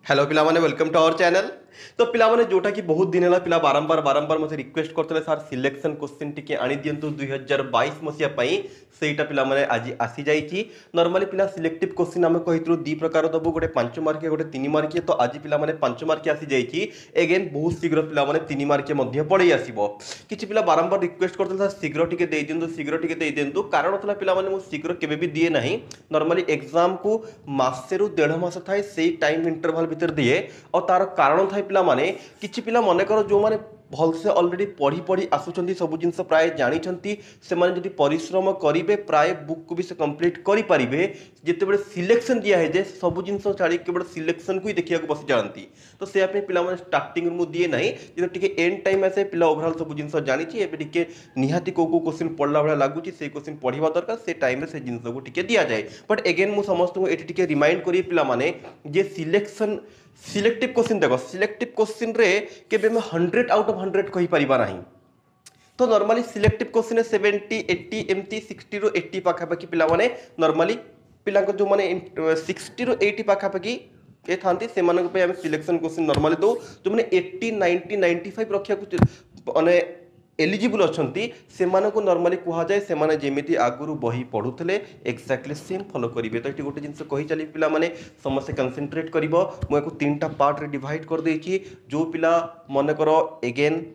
Hello पिला माने welcome to our channel. तो पिला माने जोटा कि बहुत दिन है पिला बारंबार बारंबार मते रिक्वेस्ट करते सर सिलेक्शन क्वेश्चन टिके आनी दियंतु 2022 मसिया पई सेटा पिला माने आज आसी जाईची। नॉर्मली पिला सिलेक्टिव क्वेश्चन हम कहितरु दी प्रकार दबो गोटे 5 मार्किया गोटे 3 मार्किया। तो आज पिला माने 5 मार्किया आसी जाईची। अगेन बहुत शीघ्र पिला माने 3 मार्किया मध्ये पड़े आसीबो। किछि पिला बारंबार रिक्वेस्ट करते सर शीघ्र टिके दे दियंतु शीघ्र टिके दे दियंतु कारण तला पिला माने मु शीघ्र केबे भी दिए नाही। नॉर्मली एग्जाम को मासेरु 1.5 मास थाए सेही टाइम इंटरवल भीतर दिए और तार कारण थाए पिला माने किछि पिला मने करो जो माने भलसे ऑलरेडी पढ़ी पढ़ी आसुचंती सब जिनस प्राय जानिचंती से माने जदि परिश्रम करिवे प्राय बुक को भी से कंप्लीट करि परिबे। जेते बेले सिलेक्शन दिया है जे सब जिनस छाड़ी केवल सिलेक्शन को ही देखिया को बस जानती। तो से आपे पिला माने स्टार्टिंग मु दिए नाही जे टिके एंड टाइम आसे पिला ओवरऑल सब जिनस जानिची एबे टिके निहाती को क्वेश्चन पढ़ला भला लागुची से क्वेश्चन पढ़िबा दरकार से टाइम रे से जिनस को टिके दिया जाए। बट अगेन मु समस्त को एटी टिके रिमाइंड करी पिला माने जे सिलेक्शन सिलेक्टिव क्वेश्चन देखो सिलेक्टिव क्वेश्चन रे केबे में 100 आउट ऑफ 100 कहि परिबा नाही। तो नॉर्मली सिलेक्टिव क्वेश्चन 70 80 एमती 60 रो 80 पाखा पाखी पिला माने नॉर्मली पिला को जो माने 60 रो 80 पाखा पाखी ए थांती से मानक पे हम सिलेक्शन क्वेश्चन नॉर्मली दो जो माने 80 90 95 रखिया को माने एलिजिबल अछंती से माने को नॉर्मली कहा जाए से माने जेमिति आगुरु बही पढुथले एक्जेक्टली सेम फॉलो करिवे। तो एटी गोटे जिंस कहि चली पिला माने समस्त कंसंट्रेट करिवो। मु एको तीनटा पार्ट रे डिवाइड कर देछि। जो पिला मने करो अगेन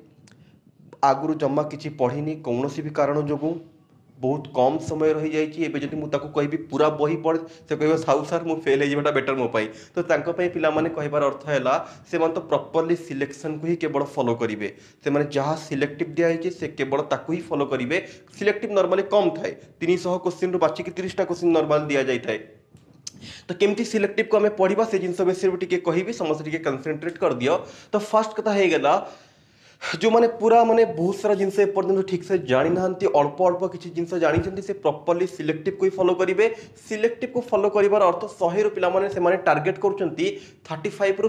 आगुरु जम्मा किछि पढ़िनी कौनसी भी कारण जोगु बहुत कम समय रही जाइए एबे जदि मु ताको कहबी पूरा बही पढ़ से कहबो साउ सर मु फेल हेजिबाटा बेटर मो पाई। तो तांको पाई पिला माने कहबार अर्थ हैला से मन तो प्रॉपर्ली सिलेक्शन को ही केवल फॉलो करिवे। से माने जहां सिलेक्टिव दिया है से केवल ताको ही फॉलो करिवे। सिलेक्टिव नॉर्मली कम थाए 300 क्वेश्चन रु बाची के 30टा क्वेश्चन नॉर्मल दिया जाय थाए। तो केमती सिलेक्टिव को हमें पढ़िबा से जिंस बेसिर टिके कहबी समस्त टिके कंसंट्रेट कर दियो। तो फर्स्ट कथा हे गेला जो माने पूरा माने बहुत सारा जिनस एपर्यंत ठीक से जानी नांती अल्प अल्प किछि जिनस जानिचंती से प्रॉपर्ली सिलेक्टिव को ही फॉलो करिवे। सिलेक्टिव को फॉलो करिवार अर्थ 100 रो पिला माने से माने टारगेट करूचंती 35 रो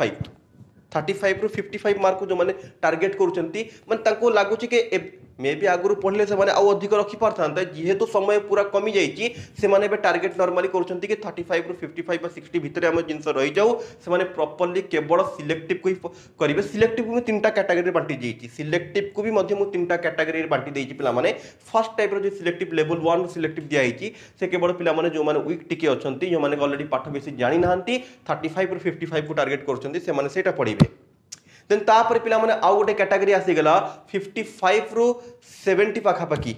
55 रो 55 मार्क जो माने टारगेट करूचंती माने तांको लागुची के मे भी आगुरु पढ़ले से माने आउ अधिक रखि पारथांता जेहेतु समय पूरा कमी जाईची से माने बे टारगेट नॉर्मली करूचंती के 35 रो 55 बा 60 भितरे हम जिंस रही जाऊ से माने प्रॉपर्ली केवल सिलेक्टिव को ही करिवे। सिलेक्टिव को तीनटा कैटेगरी रे बांटी जाईची। सिलेक्टिव को भी मध्य मु तीनटा कैटेगरी रे बांटी देईची पिला माने फर्स्ट टाइप रो जो सिलेक्टिव लेवल 1 सिलेक्टिव दिया आईची से केवल पिला माने जो माने वीक टिके अछंती जो माने ऑलरेडी पाठ बेसी जानि नाहंती 35 रो 55 को टारगेट करछंती से माने सेटा पढिबे। देन तापर पिला माने आउ गोटे कैटेगरी आसी गला 55 रो 70 पाखा पाखी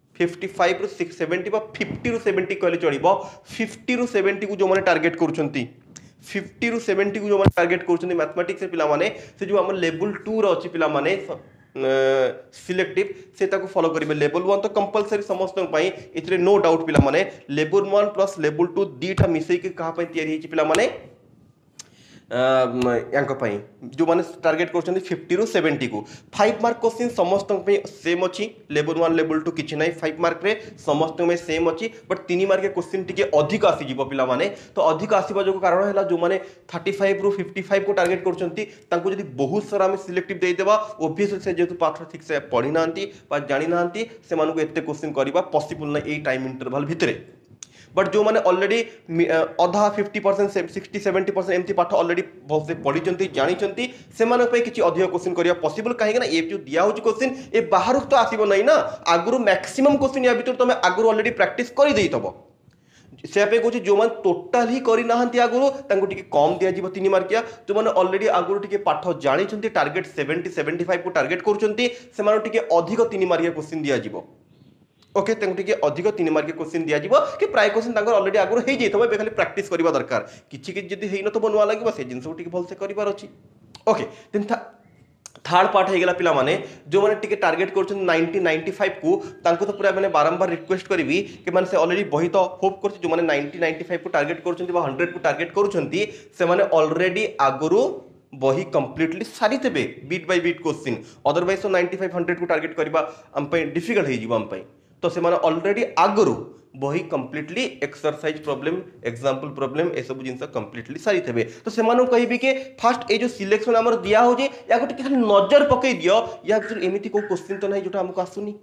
55 रो 70 बा 50 रो 70 कहले चलिबो। 50 रो 70 को जो माने टारगेट करूछंती 50 रो 70 को जो माने टारगेट करूछंती मैथमेटिक्स से पिला माने से जो हम लेवल 2 रो अछि पिला माने सिलेक्टिव से ताको फॉलो करिवे। लेवल 1 तो कंपलसरी समस्त पई इतरे नो डाउट पिला माने लेवल 1 प्लस लेवल 2 दीटा मिसई के कहा पई तयारी हिची पिला माने यांक पई जो माने टारगेट करछन 50 रो 70 को 5 मार्क क्वेश्चन समस्त पे सेम अछि। लेवल 1 लेवल 2 किछि नै 5 मार्क रे समस्त में सेम अछि। बट 3 मार्क के क्वेश्चन टिके अधिक आसी जिवो पिला माने। तो अधिक आसीबा जो कारण हैला जो माने 35 रो 55 को टारगेट करछंती तांको जदी बहुत सारा हम सिलेक्टिव देई देबा ऑब्वियसली से जेतु पाठ ठीक से पढ़ी नांती बा जानि नांती से मानु को एते क्वेश्चन करबा पॉसिबल नै ए टाइम इंटरवल भितरे। बट जो माने ऑलरेडी अधा 50% 60 70% एमती पाठ ऑलरेडी बहुत से पढ़ी चंती जानि चंती से माने पे किछि अधिक क्वेश्चन करिया पॉसिबल काहे ना ए जो दिया होची क्वेश्चन ए बाहर तो आसीबो नै ना आगुरु मैक्सिमम क्वेश्चन या भीतर तमे आगुरु ऑलरेडी प्रैक्टिस करि देई तबो। से पे कहूँ जो मैंने टोटाल ही करी नाहंती आगुरु तांको टिके कम दिया जिवो 3 मार्किया। जो माने ऑलरेडी आगुरु टिके पाठ जानि चंती टारगेट 70 75 को टारगेट करूचंती से माने टिके अधिक 3 मार्किया क्वेश्चन दिया जिवो। ओके टिके अधिक 3 मार्क क्वेश्चन दिया जिवो कि प्राय क्वेश्चन तांकर ऑलरेडी आगुरु हेई जेतबो बे खाली प्रैक्टिस करबा दरकार किछि कि जदी हेई न तो बनवा लागिबो से जिंस टिके भल से करिबार अछि। ओके देन थर्ड पार्ट हे गेला पिला माने जो माने टिके टारगेट करछन 90 95 को तांको तो पूरा माने बारंबार रिक्वेस्ट करबी कि माने से ऑलरेडी बही तो होप करछ जो माने 90 95 को टारगेट करछन बा 100 को टारगेट करछंती से माने ऑलरेडी आगुरु बही कंप्लीटली सारी तेबे bit by bit question. Otherwise तो 95 100 को टारगेट करबा हम पे डिफिकल्ट हे जिवो हम पे। तो से माने ऑलरेडी आगुरु बही completely exercise problem example problem ए सब जिंस कंप्लीटली सारी थेबे। तो से मानो कहबी के फर्स्ट ए जो सिलेक्शन हमर दिया हो जे या गोटे खाली नजर पकई दियो या एमिति को क्वेश्चन तो नहीं जोटा हमको आसुनी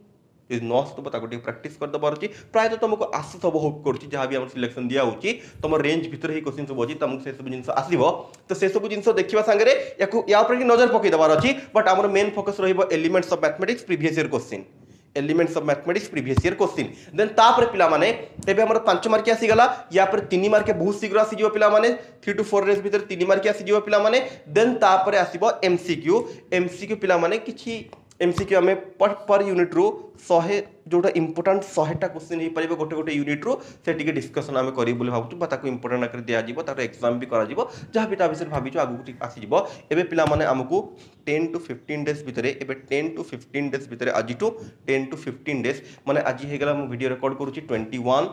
ଯଦି ନ ଆସୁଥିବ ତାକୁ ଟିକେ ପ୍ରାକ୍ଟିସ୍ କରିଦେବାର ଅଛି। ପ୍ରାୟତଃ ତୁମକୁ ଆସୁଥିବ ହୋପ୍ କରୁଛି, ଯାହା ବି ଆମର ସିଲେକ୍ସନ୍ ଦିଆହେଉଛି ତୁମ ରେଞ୍ଜ ଭିତରେ ହିଁ କ୍ୱେଶ୍ଚିନ୍ ସବୁ ଅଛି, ତୁମକୁ ସେସବୁ ଜିନିଷ ଆସିବ। ତ ସେସବୁ ଜିନିଷ ଦେଖିବା ସାଙ୍ଗରେ ୟା ଉପରେ କି ନଜର ପକାଇଦେବାର ଅଛି। ବଟ୍ ଆମର ମେନ୍ ଫୋକସ୍ ରହିବ elements of mathematics previous year question, elements of mathematics previous year question. Then तापर पिला माने एबे हमर 5 मार्क आसी गला, या पर 3 मार्क बहुत शीघ्र आसी जिवो पिला माने 3 to 4 डेज भीतर 3 मार्क आसी जिवो पिला माने। देन तापर आसीबो एमसीक्यू, एमसीक्यू पिला माने किछि एमसीक्यू हमें पर यूनिट रू 100 जोटा इंपोर्टेंट 100टा क्वेश्चन ही परिबो गोटे गोटे यूनिट रू, से टिके डिस्कशन हमें करी बोली भाबुछु, बा ताको इंपोर्टेंट आकर दिया जिवो, ताको एग्जाम भी करा जिवो, जहां भी ता विषय भाबिछु आगु ठीक आसी जिवो। एबे पिला माने हमकु 10 to 15 डेज भितरे, एबे 10 to 15 डेज भितरे, आज टू 10 to 15 डेज माने आज हे गला मु वीडियो रिकॉर्ड करूची 21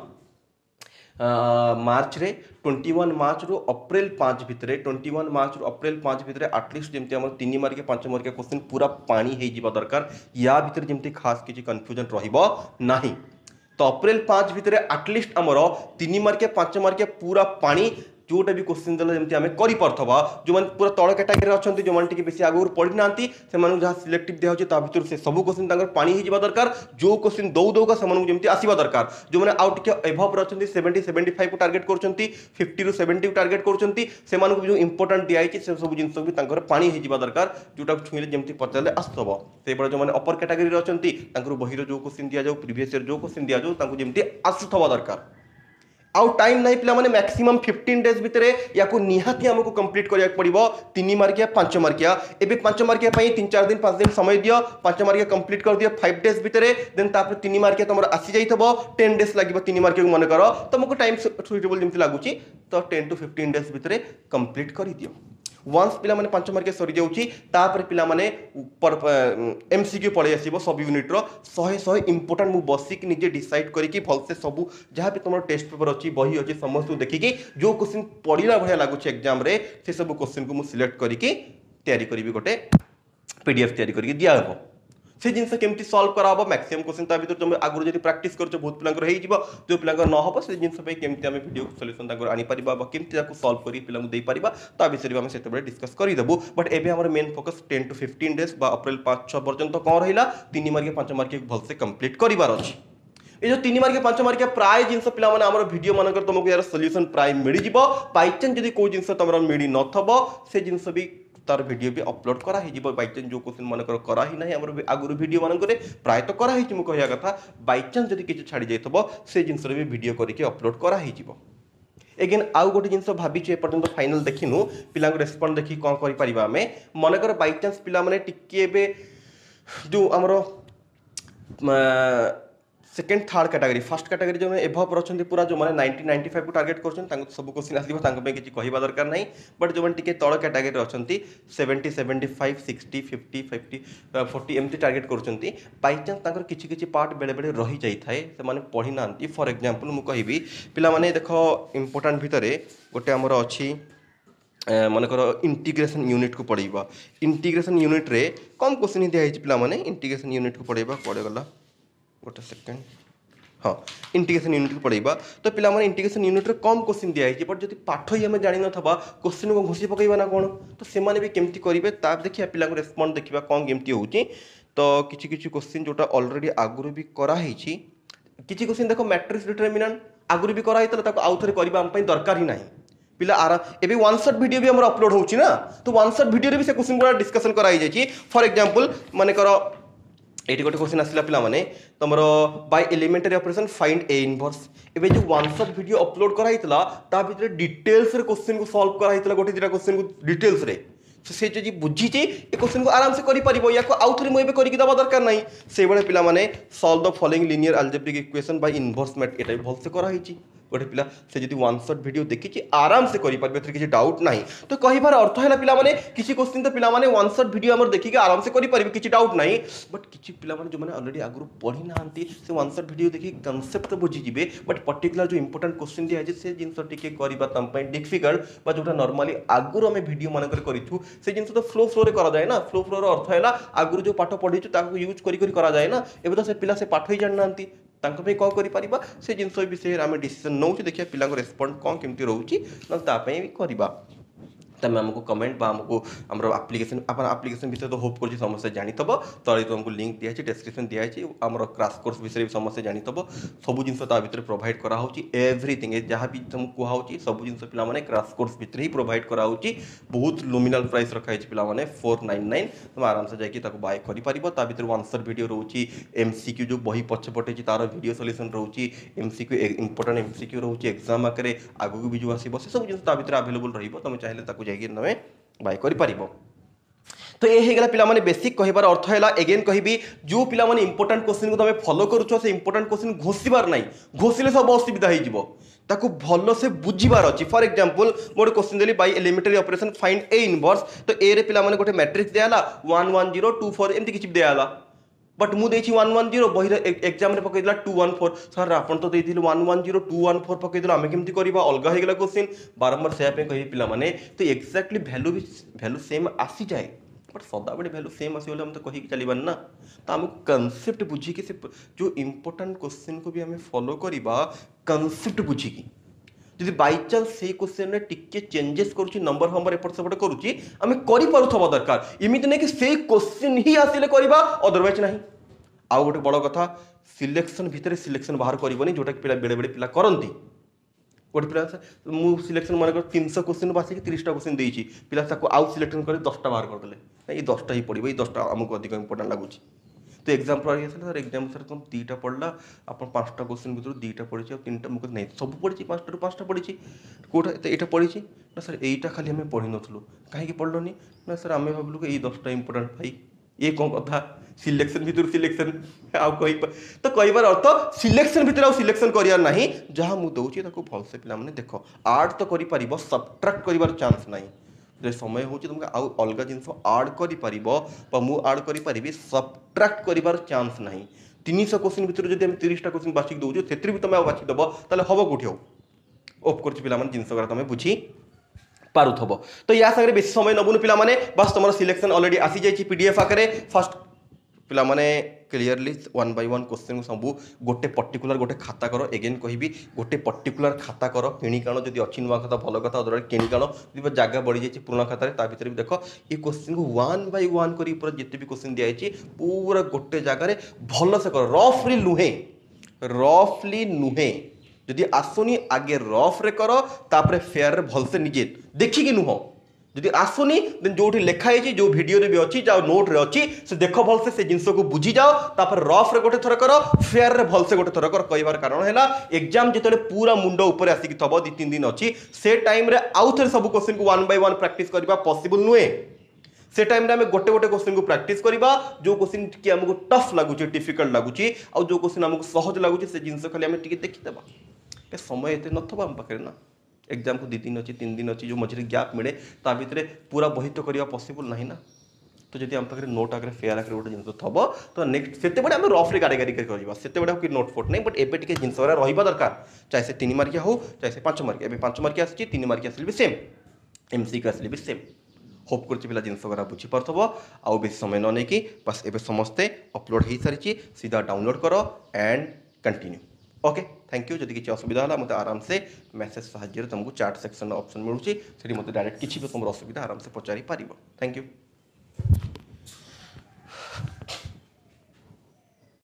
मार्च रे, 21 मार्च रु अप्रैल 5 भितरे, 21 मार्च रु अप्रैल 5 भितरे एटलिस्ट जेमती हमर 3 मार्क 5 मार्क क्वेश्चन पूरा पानी हे जिबा दरकार, या भितर जेमती खास किछि कंफ्यूजन रहिबो नाही। तो अप्रैल 5 भितरे एटलिस्ट हमर 3 मार्क 5 मार्क पूरा पानी जोटा भी क्वेश्चन देला जेमती हमें करि परथबा, जो मन पूरा तळ कैटेगरी अछंती, जो मन टिके बेसी आगुर पढि नांती, से मानु जहा सिलेक्टिव दिया होची ता भितर से सब क्वेश्चन तांगर पानी ही जिबा दरकार। जो क्वेश्चन दौ का से मानु जेमती आसीबा दरकार, जो माने आउट के एभव रछंती 70 75 को टारगेट करछंती, 50 रु 70 को टारगेट करछंती, से मानु जो इंपोर्टेंट दिया आइची से सब जिंस भी तांगर पानी ही जिबा दरकार, जोटा छुइले जेमती पचले आस्तबो। से बड जो माने अपर कैटेगरी रछंती तांगर बहिरो जो क्वेश्चन दिया जाऊ, प्रीवियस ईयर जो क्वेश्चन दिया जाऊ, तांको जेमती आसुथबा दरकार। आउ टाइम नहीं पिला माने मैक्सिमम 15 डेज भितरे याको निहाती हमको कंप्लीट करिया पड़िबो। 3 मार्किया 5 मार्किया, एबे 5 मार्किया पई 3-4 दिन 5 दिन समय दियो, 5 मार्किया कंप्लीट कर दियो 5 डेज भितरे। देन तापर 3 मार्किया तमर आसी जाइतबो, 10 डेज लागिबो 3 मार्किया को मन करो, तुमको टाइम सुइटेबल जेमति लागुची, तो 10 to 15 डेज भितरे कंप्लीट करि दियो। वंस पिला माने 5 मार्क सरी जाउची, तापर पिला माने एमसीक्यू पळे आसीबो सब यूनिट रो 100 इंपोर्टेंट मु बसिक निजे डिसाइड करी कि भल से सब जहां भी तुमरो टेस्ट पेपर अछि, बही अछि, समस्त देखि कि जो क्वेश्चन पढिला भया लागुची एग्जाम रे, से सब क्वेश्चन को मु सिलेक्ट करी कि तयारी करिवि, गोटे पीडीएफ तयारी करी दिया हबो। से जिनसे केमती सॉल्व कराबो, मैक्सिमम क्वेश्चन ता भीतर तुम आगु जदी प्रैक्टिस करछो बहुत पिलांकर हेइ जिवो, जो पिलांकर न हबो से जिनसे पे केमती हमें वीडियो सॉल्यूशन ताकर आनी परिबा, बा केमती ताको सॉल्व करी पिलांग देई परिबा, ता विषय हम सेते बेले डिस्कस करि देबो। बट एबे हमर मेन फोकस 10 to 15 डेज बा अप्रैल 5-6 पर्यंत कोन रहिला, 3 मार्क 5 मार्क भल से कंप्लीट करिवार अछि। ए जो 3 मार्क 5 मार्क प्राय जिनस पिला माने हमर वीडियो मानकर तुमको यार सॉल्यूशन प्राय मिलि जिवो। बाय चांस जदी कोइ जिनस तमरा मिलि नथबो, से जिनस भी तार वीडियो भी अपलोड करा ही जिवो। बाय चांस जो क्वेश्चन मानकर करा ही नाही हमर आगुर वीडियो मानकर प्राय तो करा ही छि, मु कहिया कथा बाय चांस जदी किछ छाडी जाइतबो, से जिनस भी वीडियो करके अपलोड करा ही जिवो। एगेन आउ गोटे जिनस भाबिछु, ए पर्यंत फाइनल देखिनु पिलांग रेस्पॉन्ड देखि कोन करि परिबा। हमें मानकर बाय चांस पिला माने टिके बे जो हमरो second third category, first category जो एभव रछंती पूरा, जो माने 90 95 को टारगेट करछन, तांको सब क्वेश्चन आसीबो, तांको पे किछि कहिबा दरकार नाही। बट जो माने टिके तळ कैटेगरी रछंती 70 75 60 50 50 40 एमती टारगेट करछंती, बाय चांस तांकर किछि किछि पार्ट बेले बेले रहि जाई थाए, से माने पढि नांती। फॉर एग्जांपल मु कहिबी पिला माने देखो इंपोर्टेंट भितरे गोटे हमर अछि मनकर इंटीग्रेशन यूनिट को पढिबा। इंटीग्रेशन यूनिट रे कम क्वेश्चन दिया हिच पिला माने इंटीग्रेशन यूनिट को पढिबा, पढे गला गोटे सेकेंड, हाँ इंटीग्रेशन यूनिट को पढ़ेबा। तो पिला माने इंटीग्रेशन यूनिट रे कम क्वेश्चन दिया है, बट जदि पाठ ही हमें जानि नथबा क्वेश्चन को घुसी पकईबा ना कोन, तो से माने भी केमती करिवे ता देखिया पिला को रेस्पॉन्ड देखिबा कोन केमती होउची। तो किछि किछि क्वेश्चन जोटा ऑलरेडी आगुरु भी करा हिची, किछि क्वेश्चन देखो मैट्रिक्स डिटरमिनेंट आगुरु भी करा हितला, ताको आउ थरे करबा हम पई दरकार ही नाही। पिला आरा एबे वन शॉट वीडियो भी हमर अपलोड होउची ना, तो वन शॉट वीडियो रे भी से क्वेश्चन पूरा डिस्कशन करा ही जाई। फॉर एग्जांपल माने करो एटी गोटे क्वेश्चन आसिला पिला माने तमरो by elementary operation find A inverse. एबे जो वन शॉट वीडियो अपलोड करा हितला, ता भितरे डिटेल्स रे क्वेश्चन को सॉल्व करा हितला, गोटे दिटा क्वेश्चन को डिटेल्स रे से जे बुझी जे ए क्वेश्चन को आराम से करि परिबो, या को आउथरे मु एबे करि कि दबा दरकार नाही। से बेले पिला माने solve the following linear algebraic equation by inverse method, एटा भी भल से करा हिची। गोटे पिला से जदि वन शॉट वीडियो देखि आराम से करि परबे, एथरे किछि डाउट नाही। तो कहिबार अर्थ हैला पिला माने किछि क्वेश्चन तो पिला माने वन शॉट वीडियो हमर देखि के आराम से करि परबे, किछि डाउट नाही। बट किछि पिला माने जो माने ऑलरेडी आगु पढि नाहंती, से वन शॉट वीडियो देखि कांसेप्ट तो बुझि जिवे, बट पर्टिकुलर जो इंपोर्टेंट क्वेश्चन दिया जे से जिंस टिके करिबा तम पय डिफिकल्ट, बा जोटा नॉर्मली आगु हमें वीडियो मानकर करिथु, से जिंस तो फ्लो रे करा जाय ना। फ्लो रो अर्थ हैला आगु जो पाठ पढिछु ताको यूज करि करा जाय ना। एबे तो से पिला से पाठ ही जान नाहंती, तांको पे कौन करि परिबा, से जिंस विषय आम डिसीजन नौ, देखिए पिला रेस्पॉन्ड कौन केमती रोची, ना ता पे भी करिबा। तमें आमको कमेंट बा आमको आम आप्लिकेसन आप आप्लिकेसन विषय तो होप कर समस्त जानीथब तले तुमको लिंक दिखाई डेस्क्रिप्शन दिखाई आम क्रैश कोर्स विषय भी समस्त जानीथब सब जिन भितर प्रोवाइड कराऊँगी एवरीथिंग जहाँ भी तुमको कहुच्छी सब जिन पे क्रैश कोर्स भितर ही प्रोवाइड कराऊँगी बहुत नॉमिनल प्राइस रखाई पे 499 तुम आराम से जाकि बाय कर आंसर वीडियो रोचे एमसीक्यू जो बही पछपटे तार वीडियो सॉल्यूशन रोचे एमसीक्यू इंपोर्टेंट एमसीक्यू रोचे एग्जाम आगे आगू भी जो आसो से सब जिन भितर अवेलेबल रही चाहिए जाकि तुम बाय कर तो ये गला पिला माने बेसिक कहिबार अर्थ है एगेन कहबी जो पिला माने इंपोर्टेंट क्वेश्चन को तुम फॉलो करूछ से इंपोर्टेंट क्वेश्चन घोषिबार नहीं घोषिले सब असुविधा हो जिवो ताकू भल से बुझीबार अच्छी फॉर एग्जांपल मोर क्वेश्चन देली by elementary operation find A inverse तो ए रे पिला माने गोटे मैट्रिक्स दियाला 11024 एमती किछि दियाला बट मु देछि 110 बहिर एग्जाम रे पकैदिला 214 सर आपण तो देथिलु 110 214 पकैदिला हमें केमती करबा अलगा हे गेला क्वेश्चन बारंबार सेया पे कहि पिला माने तो एक्जेक्टली वैल्यू सेम आसी जाए बट सदा बड़े वैल्यू सेम आसी हम तो कही चलबानी ना तो आम कनसेप्ट बुझिकी से जो इंपोर्टेंट क्वेश्चन को भी आम फॉलो करवा कनसेप्ट बुझिकी जदि बाई चान्स से क्वेश्चन टिके चेंजेस करुच्ची नंबर फंबर एपट सेपट करुच्ची आम करूथवा दरकार इमित नहीं कि से क्वेश्चन ही आसिले करवा अदरवाइज नहीं आउ गोटे बड़ कथा सिलेक्शन भितर सिलेक्शन बाहर करनी जोटा कि बेले बेले पिला करती गोटे पिला मुझे सिलेक्शन मन 300 क्वेश्चन बासिक 30टा क्वेश्चन देती पिला आउ सिलेक्शन कर 10टा बाहर करदे ये 10टा ही पड़ो ये 10टा आमको अधिक इंपोर्टेंट लगुच तो एग्जाम पढ़ी सर एग्जाम सर तुम 2टा पढ़ला आप 5टा क्वेश्चन भर 2टा पढ़ी 3टा मुझे नहीं सब पढ़ी 5टारू 5टा पढ़ी कौटा यहाँ पढ़ी ना सर यहीटा खाली आम पढ़ी नुँ कहीं पढ़लनी ना सर आम भाविलु कि 10टा इंपोर्टेंट भाई ये कौन कथा सिलेक्शन भितर सिलेक्शन आउ कही तो कहबार अर्थ सिलेक्शन भितर आउ सिलेक्शन करियार नहीं जहाँ मुझे दौची भलसे पिला माने देख आड तो कर सबट्राक्ट कर चांस नहीं जो समय हो तुमको आउ अलग जिन आड कर मु आड करी सबट्राक्ट कर चांस नहीं 300 क्वेश्चन भितर जब 30टा क्वेश्चन बाछिक दौଛୁ से भी तुम बाछिक दब ताले हम कौटी हो ऑफ कर पिला जिनस तुम बुझी पारुथब तो या सागर बेसी समय नबुन पिला माने बस तुम सिलेक्शन ऑलरेडी आसी जाइए पीडीएफ आकारे फर्स्ट पिला माने क्लियरली 1 बाय 1 क्वेश्चन सब गोटे पर्टिकुलर गोटे खाता कर एगेन कहबी गोटे पर्टिकुलर खाता कर किणिक आण जदि अच्छी नुआ खाता भल कथा अदर किणिक आण जब जगह बढ़ी जाए पुराना खाता भितर भी देख ये क्वेश्चन को 1 बाय 1 कर पूरा जिते भी क्वेश्चन दिखाई पूरा गोटे जगार भल से कर रफली नुहे जदि आसुनी आगे रफ रे कर तापर फेयर रे भल से निजे देखिकी नुह जदि आसुनी देन जो लिखाई जो वीडियो रे भी अच्छी जाओ नोट रे अच्छी से देख भल से जिनस को बुझी जाओ तापर रफ रे गोटे थर कर फेयर रे भल से गोटे थर कर कहबार कारण है एग्जाम जिते पूरा मुंड ऊपर आसिक थब 2-3 दिन अच्छी से टाइम रे आउ थे सब क्वेश्चन को 1 बाय 1 प्रैक्टिस करबा पॉसिबल नुहे से टाइम रे गोटे गोटे क्वेश्चन को प्रैक्टिस करबा जो क्वेश्चन कि हमको टफ लगुच डिफिकल्ट लगुच आ जो क्वेश्चन हमको सहज लगुच से जिनस खाली आम टिके देखीदेबा समय एत नथबा आम पाखे ना एग्जाम को 2 दिन अच्छी 3 दिन अच्छी जो मझे गैप मिले ता भितर पूरा बही तो करवा पॉसिबल नहीं ना तो जब आम पाखे नोट आगे फेयर आगे गोटे जिन थब तो नेक्स्ट से आम रफ्रे गाड़ी गाड़ी करवा से कि नोट फोट नहीं बट एवं जिन रहा दरकार चाहे से 3 मार्किया हो चाहे से 5 मार्किया 5 मार्किया आसी 3 मार्किया आसिले भी सेम एमसीक्यू आसिले भी सेम होप कर पिला जिन बुझीपार आउ बेस समय न नहीं कि बस एवं समस्ते अपलोड हो सारी सीधा डाउनलोड कर and continue okay thank you जदि किसी असुविधा है मतलब आराम से मेसेज साहाय्य तुमको चैट सेक्शन ऑप्शन मिलूँ से डायरेक्ट किसी भी तुम असुविधा आराम से पचारि पार थैंक यू।